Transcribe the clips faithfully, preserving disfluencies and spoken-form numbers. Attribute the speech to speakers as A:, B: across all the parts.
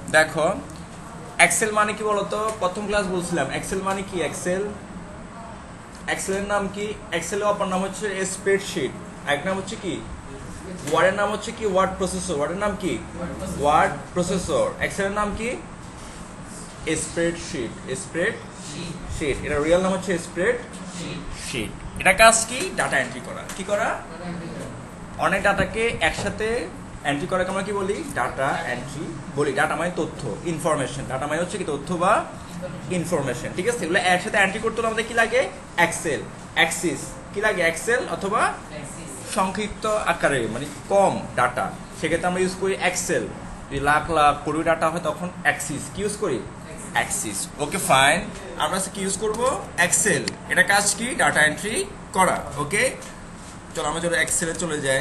A: দেখো এক্সেল মানে কি বলতো, প্রথম ক্লাস বলছিলাম এক্সেল মানে কি। এক্সেল এক্সেলের নাম কি? এক্সেলের অপর নাম হচ্ছে স্প্রেডশিট, এক নাম হচ্ছে কি ওয়ার্ডের নাম হচ্ছে কি ওয়ার্ড প্রসেসর। ওয়ার্ডের নাম কি ওয়ার্ড প্রসেসর। এক্সেলের নাম কি স্প্রেডশিট। স্প্রেডশিট এটা রিয়েল নাম হচ্ছে স্প্রেডশিট। এটা কাজ কি? ডাটা এন্ট্রি করা। কি করা? অনেক ডাটাকে একসাথে এন্ট্রি করাকে আমরা কি বলি? ডাটা এন্ট্রি বলি। ডাটা মানে তথ্য, ইনফরমেশন। ডাটা মানে হচ্ছে কি তথ্য বা ইনফরমেশন, ঠিক আছে? এগুলো একসাথে এন্ট্রি করতে হলে আমাদের কি লাগে? এক্সেল, অ্যাক্সিস কি লাগে? এক্সেল অথবা সংক্ষিপ্ত আকারে মানে কম ডাটা, সেক্ষেত্রে আমরা ইউজ করি এক্সেল। যদি লাখ লাখ কোটি ডাটা হয় তখন অ্যাক্সিস কি ইউজ করি? অ্যাক্সিস। ওকে ফাইন, আমরা কি ইউজ করব? এক্সেল। এটা কাজ কি? ডাটা এন্ট্রি করা। ওকে চলো আমরা চলো এক্সেলে চলে যাই।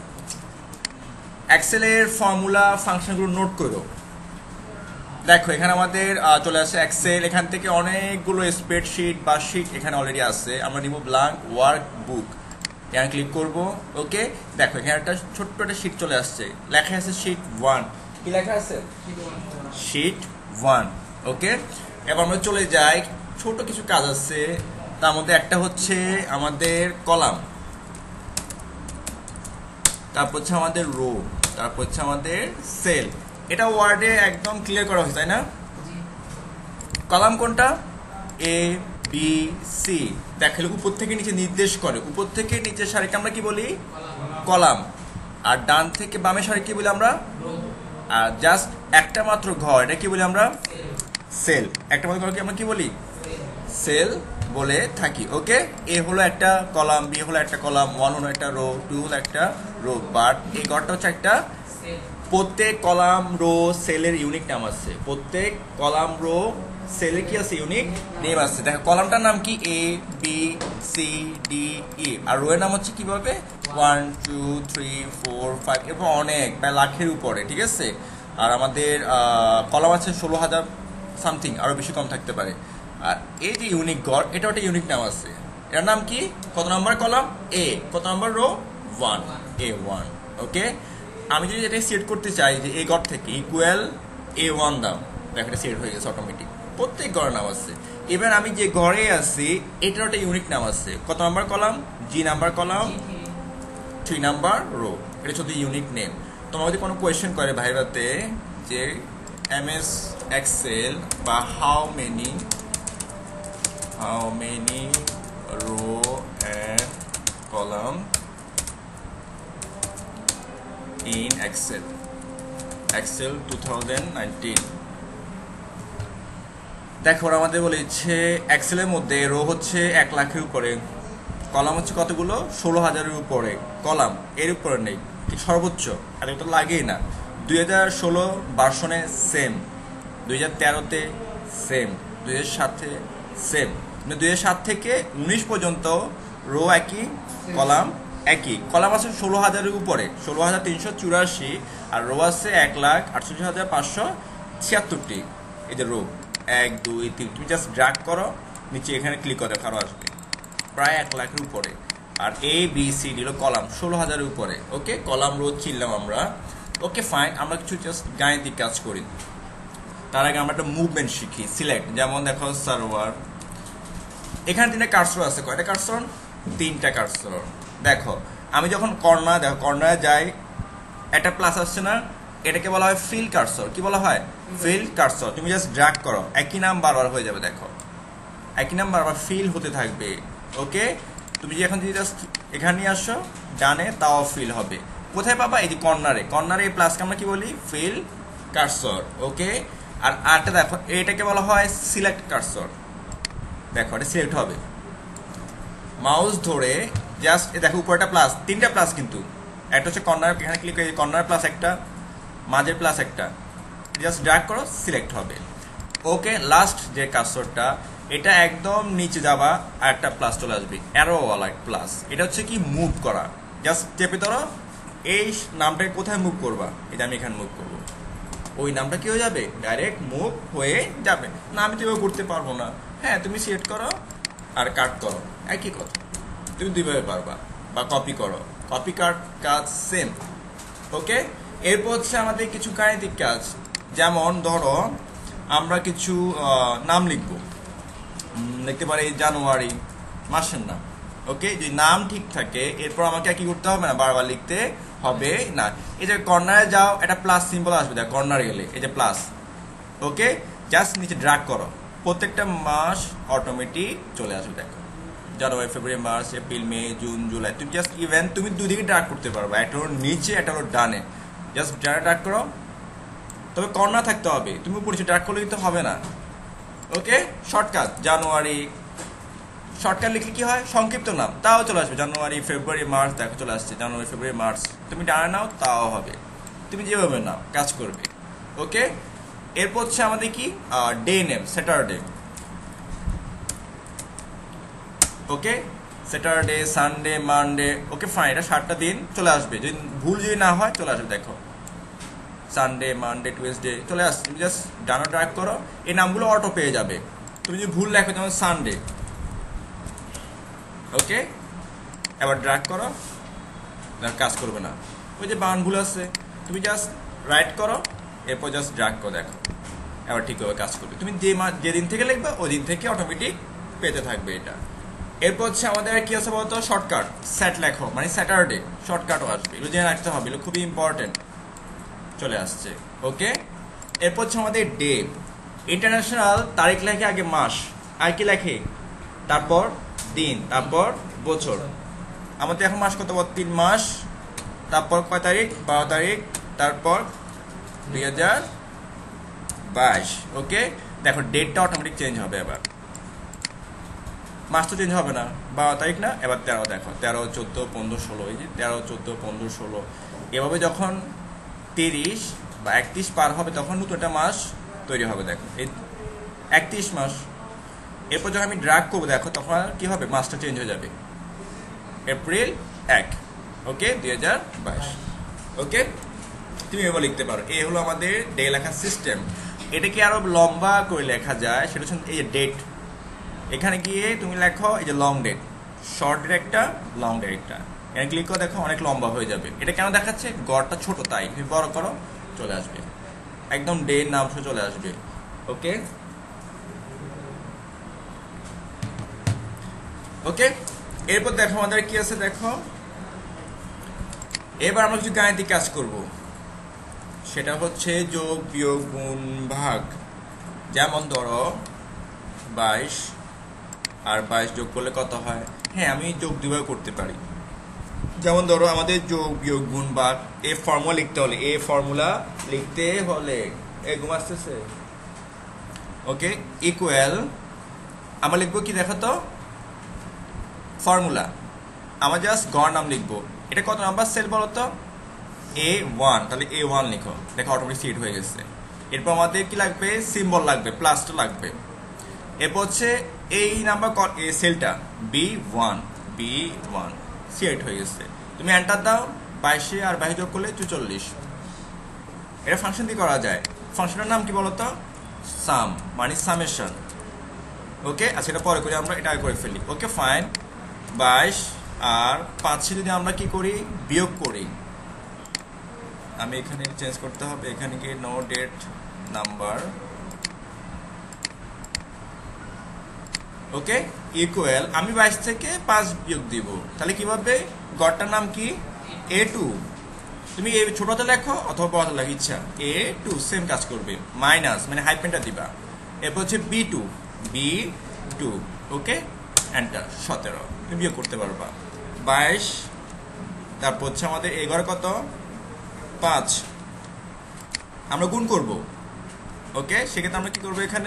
A: এক্সেলের ফর্মুলা ফাংশনগুলো নোট করো। দেখো এখানে আমাদের চলে আসে এক্সেল। এখান থেকে অনেকগুলো স্প্রেডশিট বা শিট এখানে অলরেডি আছে। আমরা নিব ব্ল্যাঙ্ক ওয়ার্ক বুক, এখানে ক্লিক করব। ওকে দেখো এখানে একটা ছোট্ট একটা শিট চলে আসছে, লেখা আছে শিট ওয়ান। কি লেখা আছে? Sheet one. ওকে এবার আমরা চলে যাই, ছোট কিছু কাজ আছে, তার মধ্যে একটা হচ্ছে আমাদের কলাম, তারপর হচ্ছে আমাদের রো, তারপর হচ্ছে আমাদের সেল। এটা ওয়ার্ডে একদম ক্লিয়ার করা হয়েছে, তাই না? কলাম কোনটা? A B C. দেখলে উপর থেকে নিচে নির্দেশ করে। উপর থেকে নিচের সারিকে আমরা কি বলি? কলাম। আর ডান থেকে বামের সারি কি বলি আমরা? আর জাস্ট একটা মাত্র ঘর, এটা কি বলি আমরা? সেল। একটা মাত্র ঘরকে আমরা কি বলি? সেল বলে থাকি। ওকে এ হলো একটা কলাম, বি হলো একটা কলাম, ওয়ান হলো একটা রো, টু হলো একটা রো। বাট এই ঘরটা হচ্ছে একটা, প্রত্যেক কলাম রো সেলের ইউনিক নাম আছে। প্রত্যেক কলাম রো সেলের কি আছে? ইউনিক নেম আছে। দেখো কলামটার নাম কি? A B C D E. আর রো এর নাম হচ্ছে কিভাবে? One two three four five, এরপর অনেক, প্রায় লাখের উপরে, ঠিক আছে? আর আমাদের কলাম আছে ষোলো হাজার সামথিং, আরো বেশি কম থাকতে পারে। আর এই যে ইউনিক গড়, এটা একটা ইউনিক নাম আছে। এটার নাম কি? কত নম্বর কলাম? এ। কত নম্বর row? One. A one. Okay আমি যদি এটা সেট করতে চাই যে এই গড় থেকে ইকুয়াল এ ওয়ান দাম, দেখো এটা সেট হয়ে গেছে অটোমেটিক। প্রত্যেক গড়ের নাম আছে। এবার আমি যে ঘরে আছি এটার একটা ইউনিক নাম আছে। কত number column? G number column, three number row. এটা হচ্ছে ইউনিক নেম। তোমার যদি কোনো কোয়েশ্চেন করে ভাইরাতে যে এম এস এক্সেল বা how many how many row and column in Excel Excel twenty nineteen। দেখো আমাদের বলেছে এক্সেলের মধ্যে রো হচ্ছে এক লাখের উপরে, কলাম হচ্ছে কতগুলো? ষোলো হাজারের উপরে। কলাম এর উপরে নেই, ঠিক সর্বোচ্চ আর এটা লাগেই না। দুই হাজার ষোলো ভার্সনে সেম, দুই হাজার তেরোতে সেম, দুই হাজার সাতে সেম। মানে দুই হাজার সাত থেকে উনিশ পর্যন্ত রো একই, কলাম একই। কলাম আছে ষোলো হাজারের উপরে, ষোলো হাজার তিনশো চুরাশি, আর রো আছে এক লাখ আটষট্টি হাজার পাঁচশো ছিয়াত্তরটি। এই যে রো এক দুই তিন, তুমি জাস্ট ড্র্যাগ করো নিচে, এখানে ক্লিক করে কারো আসবে প্রায় এক লাখের উপরে। আর এ বি সি ডি হলো কলাম ষোলো হাজারের উপরে। ওকে কলাম রো চিনলাম আমরা। ওকে ফাইন, আমরা কিছু জাস্ট গাণিতিক কাজ করি। তার আগে আমরা একটা মুভমেন্ট শিখি। সিলেক্ট, যেমন দেখো সার্ভার, এখানে তিনটা কার্সর আছে। কয়টা কার্সর? তিনটা কার্সর। দেখো আমি যখন কর্নার, দেখো কর্নারে যাই, একটা প্লাস আসছে না, এটাকে বলা হয় ফিল কার্সর। কি বলা হয়? Fill cursor. তুমি জাস্ট ড্র্যাগ করো, একই নাম বারবার হয়ে যাবে। দেখো একই নাম বারবার ফিল হতে থাকবে। ওকে তুমি যে এখন যদি জাস্ট এখানে নিয়ে আসো ডানে, তাও ফিল হবে। কোথায় পাবা? এই যে কর্নারে, কর্নারে এই প্লাসকে আমরা কি বলি? Feel cursor. ওকে আর আরটা দেখো, এটাকে বলা হয় সিলেক্ট কার্সর। দেখো এটা সিলেক্ট হবে, মাউস ধরে জাস্ট দেখো উপরটা প্লাস, তিনটা প্লাস কিন্তু, একটা হচ্ছে কর্নার, এখানে ক্লিক করে কর্নার প্লাস একটা, মাঝের প্লাস একটা, জাস্ট ড্র্যাগ করো সিলেক্ট হবে। ওকে লাস্ট যে কার্সরটা, এটা একদম নিচে যাবা আর একটা প্লাস চলে আসবে, অ্যারোওয়ালা প্লাস। এটা হচ্ছে কি? মুভ করা। জাস্ট চেপে ধরো, এই নামটাকে কোথায় মুভ করবা? এটা আমি এখানে মুভ করবো, ওই নামটা কি হয়ে যাবে? ডাইরেক্ট মুভ হয়ে যাবে। না আমি তো এভাবে করতে পারবো না। হ্যাঁ তুমি সিলেক্ট করো আর কাট করো, একই কথা, তুমি দুইভাবে পারবা। বা কপি করো, কপি কাট কাজ সেম। ওকে এরপর হচ্ছে আমাদের কিছু গাণিতিক কাজ। যেমন ধরো আমরা কিছু নাম লিখব, লিখতে পারি জানুয়ারি মাসের নাম। ওকে, যদি নাম ঠিক থাকে এরপর আমাকে কি করতে হবে না, বারবার লিখতে হবে না। এই যে কর্নারে যাও, একটা প্লাস সিম্বল আসবে, দেখো কর্নারে গেলে এই যে প্লাস। ওকে, জাস্ট নিচে ড্র্যাগ করো, প্রত্যেকটা মাস অটোমেটিক চলে আসবে। দেখো January, February, March, April, May, June, July. তুমি জাস্ট ইভেন তুমি দুদিকে ড্র্যাগ করতে পারবে, একটা হলো নিচে, একটা হলো ডানে। জাস্ট ডানে ড্র্যাগ করো, তবে কর্নার থাকতে হবে, তুমি উপরে ড্র্যাগ করলে কিন্তু হবে না। ওকে, শর্টকাট জানুয়ারি, শর্টকাট লিখলে কি হয়, সংক্ষিপ্ত নাম, তাও চলে আসবে। জানুয়ারি, ফেব্রুয়ারি, মার্চ, দেখো চলে আসছে জানুয়ারি, ফেব্রুয়ারি, মার্চ। তুমি ডানে নাও তাও হবে, তুমি যেভাবে নাও কাজ করবে। ওকে, এরপর হচ্ছে আমাদের কি day name, Saturday. Okay, Saturday, Sunday, Monday. Okay fine, এটা সাতটা দিন চলে আসবে, যদি ভুল যদি না হয় চলে আসবে। দেখো সানডে, মানডে, টুয়েসডে চলে আসছে। তুমি জাস্ট ডানো ড্র্যাগ করো, এই নামগুলো অটো পেয়ে যাবে। তুমি যদি ভুল লেখো যেমন সানডে, ওকে, এবার ড্র্যাগ করো, কাজ করবে না, ওই যে বান ভুল আছে, তুমি জাস্ট রাইট করো, এরপর জাস্ট ড্র্যাগ করো, দেখো এবার ঠিকভাবে কাজ করবে। তুমি যে মাস যেদিন থেকে লিখবে ওই দিন থেকে অটোমেটিক পেতে থাকবে এটা। এরপর হচ্ছে আমাদের কি আছে বলতো, শর্টকাট। স্যাট লেখো মানে স্যাটারডে, শর্টকাটও আসবে, এগুলো জেনে রাখতে হবে, এগুলো খুবই ইম্পর্টেন্ট। চলে আসছে। ওকে, এরপর হচ্ছে আমাদের ডে। ইন্টারন্যাশনাল তারিখ লেখে আগে মাস, আর কি লেখে তারপর দিন, তারপর বছর। আমাদের এখন মাস কত, তিন মাস, তারপর কয় তারিখ, বারো তারিখ, তারপর দুই হাজার বাইশ। ওকে, দেখো ডেটটা অটোমেটিক চেঞ্জ হবে, এবার মাস তো চেঞ্জ হবে না, বারো তারিখ না, এবার তেরো। দেখো তেরো, চোদ্দো, পনেরো, ষোলো, এই যে তেরো, চোদ্দো, পনেরো, ষোলো, এভাবে যখন তিরিশ বা একত্রিশ পার হবে তখন নতুন একটা মাস তৈরি হবে। দেখো এই একত্রিশ মাস। এরপর যখন আমি ড্র্যাগ করবো, দেখো তখন কি হবে, মাসটা চেঞ্জ হয়ে যাবে, এপ্রিল এক। ওকে, দুই হাজার বাইশ। ওকে, তুমি এবার লিখতে পারো। এই হলো আমাদের ডে লেখার সিস্টেম। এটাকে আরো লম্বা করে লেখা যায়, সেটা হচ্ছে এই যে ডেট। এখানে গিয়ে তুমি লেখো এই যে লং ডেট, শর্ট ডেট একটা, লং ডেট একটা, এখানে ক্লিক করে দেখো অনেক লম্বা হয়ে যাবে। এটা কেন দেখাচ্ছে, গড়টা ছোট তাই, তুমি বড় করো চলে আসবে, একদম ডে নাম সহ চলে আসবে। ওকে ওকে, এরপর দেখো আমাদের কি আছে, দেখো এবার আমরা কিছু গাণিতিক কাজ করব, সেটা হচ্ছে যোগ, বিয়োগ, গুণ, ভাগ। যেমন ধরো বাইশ আর বাইশ যোগ করলে কত হয়। হ্যাঁ, আমি যোগ দুইভাবে করতে পারি। যেমন ধরো আমাদের যোগ, বিয়োগ, গুণ, ভাগ, এই ফর্মুলা লিখতে হলে, এই ফর্মুলা লিখতে হলে এ ঘুম আসতেছে। ওকে, ইকুয়াল আমরা লিখবো কি, দেখো তো ফর্মুলা, আমরা জাস্ট গড় নাম লিখবো। এটা কত নাম্বার সেল বলো তো, এ ওয়ান, তাহলে এ ওয়ান লিখো, দেখো অটোমেটিক সিট হয়ে গেছে। এরপর আমাদের কি লাগবে, সিম্বল লাগবে, প্লাসটা লাগবে। এরপর হচ্ছে এই নাম্বার এই সেলটা বি ওয়ান, বি ওয়ান সিট হয়ে গেছে। তুমি এন্টার দাও, বাইশে আর বাইশ যোগ করলে চুচল্লিশ। এটা ফাংশন দিয়ে করা যায়। ফাংশনের নাম কি বলতো, সাম, মানে সামেশন। ওকে, আচ্ছা এটা পরে করি, আমরা এটা করে ফেলি। ওকে ফাইন, বাইশ আর পাঁচে যদি আমরা কি করি, বিয়োগ করি, আমি এখানে চেঞ্জ করতে হবে, এখানে গিয়ে no date number. Okay, equal আমি বাইশ থেকে পাঁচ বিয়োগ দিব, তাহলে কিভাবে, গড়টার নাম কি, এ টু। তুমি এই ছোটতে লেখো অথবা বড়তে লেখো, ইচ্ছা, এ টু সেম কাজ করবে, মাইনাস মানে হাইপেনটা দিবা। এরপর হচ্ছে B two, B two. Okay, enter, সতেরো, তুমি বিয়োগ করতে পারবা। বাইশ, তারপর হচ্ছে আমাদের এগারো কত, পাঁচ, আমরা গুণ করব। ওকে, সেক্ষেত্রে আমরা কি করবো, এখানে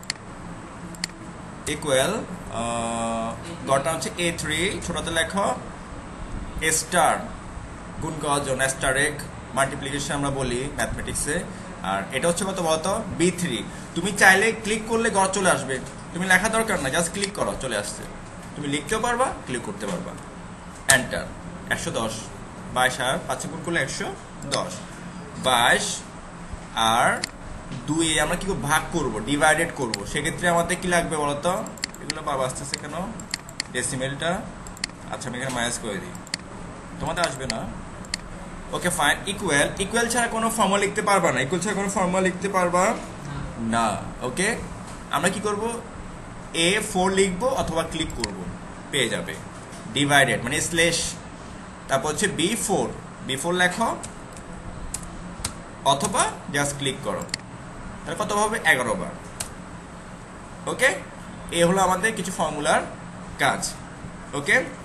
A: ইকুয়াল গড়টা হচ্ছে এ থ্রি, ছোটতে লেখো, এ স্টার, গুণ করার জন্য স্টার এক, মাল্টিপ্লিকেশন আমরা বলি ম্যাথমেটিক্সে। আর এটা হচ্ছে কত বলতো, বি থ্রি। তুমি চাইলে ক্লিক করলে গড় চলে আসবে, তুমি লেখা দরকার না, জাস্ট ক্লিক করো চলে আসছে। তুমি লিখতেও পারবা, ক্লিক করতে পারবা। এন্টার, একশো দশ। বাইশ আর পাঁচে গুণ করলে একশো দশ। বাইশ আর দুই আমরা কি ভাগ করব, ডিভাইডেড করব, সেক্ষেত্রে আমাদের কি লাগবে বলতো, এগুলো বাবা আসতেছে কেন, ডেসিমেলটা। আচ্ছা আমি এখানে মাইনাস করে দিই, তোমাদের আসবে না। ওকে ফাইন, ইকুয়াল ইকুয়াল ছাড়া কোনো ফর্মুলা লিখতে পারবা না, ইকুয়াল ছাড়া কোনো ফর্মুলা লিখতে পারবা না। ওকে, আমরা কি করব, এ ফোর লিখবো অথবা ক্লিক করব, পেয়ে যাবে। ডিভাইডেড মানে স্ল্যাশ, তারপর হচ্ছে বি ফোর, বি ফোর লেখো অথবা জাস্ট ক্লিক করো, তাহলে কত হবে, এগারো বার। ওকে, এ হলো আমাদের কিছু ফর্মুলার কাজ। ওকে।